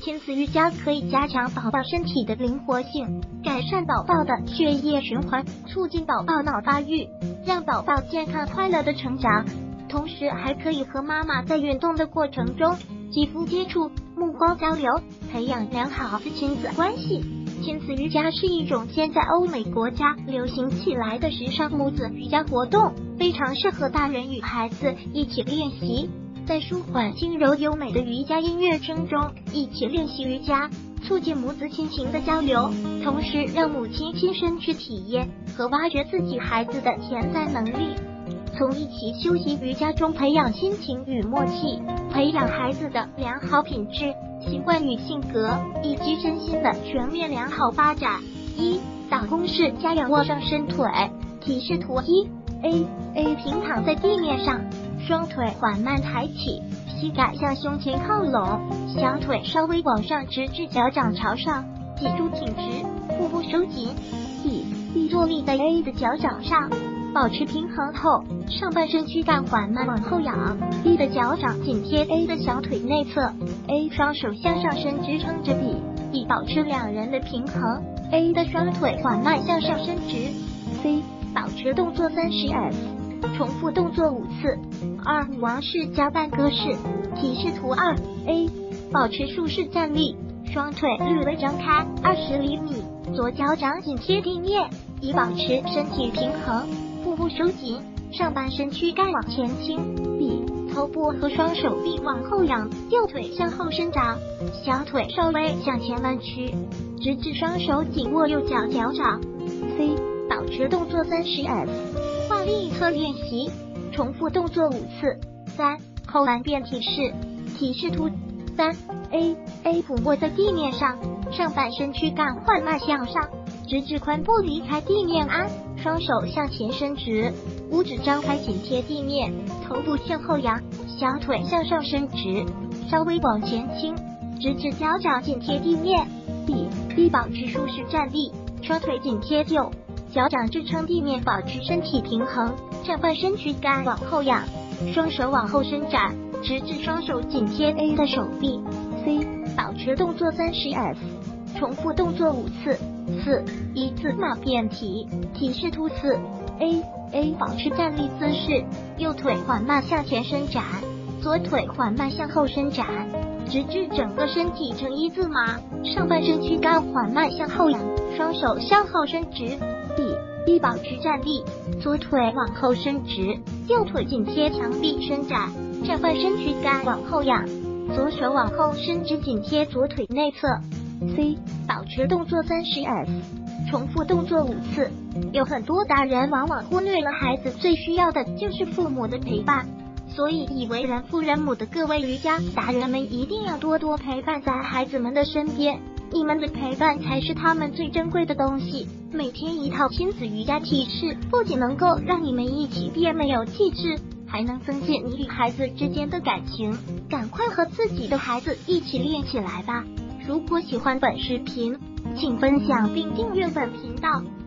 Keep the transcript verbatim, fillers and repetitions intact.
亲子瑜伽可以加强宝宝身体的灵活性，改善宝宝的血液循环，促进宝宝脑发育，让宝宝健康快乐的成长。同时还可以和妈妈在运动的过程中肌肤接触、目光交流，培养良好的亲子关系。亲子瑜伽是一种现在欧美国家流行起来的时尚母子瑜伽活动，非常适合大人与孩子一起练习。在舒缓轻柔优美的瑜伽音乐声中一起练习瑜伽，促进母子亲情的交流，同时让母亲亲身去体验和挖掘自己孩子的潜在能力，从一起修习瑜伽中培养亲情与默契，培养孩子的良好品质、习惯与性格，以及身心的全面良好发展。一、倒弓式加仰卧上伸腿。提示图一 A A 平躺在地面上，双腿缓慢抬起，膝盖向胸前靠拢，小腿稍微往上直至脚掌朝上，脊柱挺直，腹部收紧。B B 坐立在 A 的脚掌上，保持平衡后，上半身躯干缓慢往后仰 ，B 的脚掌紧贴 A 的小腿内侧 ，A 双手向上伸支撑着 B， 以保持两人的平衡。A 的双腿缓慢向上伸直。C 保持动作三十 S， 重复动作五次。二王式加半鸽式。提示图二 A 保持竖式站立，双腿略微张开二十厘米，左脚掌紧贴地面，以保持身体平衡。腹部收紧，上半身躯干往前倾。B 头部和双手臂往后仰，右腿向后伸长，小腿稍微向前弯曲，直至双手紧握右脚脚掌。C 保持动作三十 S， 换另一侧练习，重复动作五次。三后弯变体式。提示图三 A A 俯卧在地面上，上半身躯干缓慢向上，直至髋部离开地面安，双手向前伸直，五指张开紧贴地面，头部向后仰，小腿向上伸直，稍微往前倾，直至脚掌紧贴地面。B B 保持舒适站立，双腿紧贴右，脚掌支撑地面，保持身体平衡，上半身躯干往后仰，双手往后伸展，直至双手紧贴 A 的手臂。C 保持动作三十 S， 重复动作五次。四一字马变体。提示图四 A A 保持站立姿势，右腿缓慢向前伸展，左腿缓慢向后伸展，直至整个身体呈一字马，上半身躯干缓慢向后仰，双手向后伸直。B B 保持站立，左腿往后伸直，右腿紧贴墙壁伸展，上半身躯干往后仰，左手往后伸直紧贴左腿内侧。C 保持动作三十 S， 重复动作五次。有很多大人往往忽略了孩子最需要的就是父母的陪伴，所以以为人父人母的各位瑜伽达人们一定要多多陪伴在孩子们的身边，你们的陪伴才是他们最珍贵的东西。每天一套亲子瑜伽体式，不仅能够让你们一起变美有气质，还能增进你与孩子之间的感情。赶快和自己的孩子一起练起来吧！如果喜欢本视频，请分享并订阅本频道。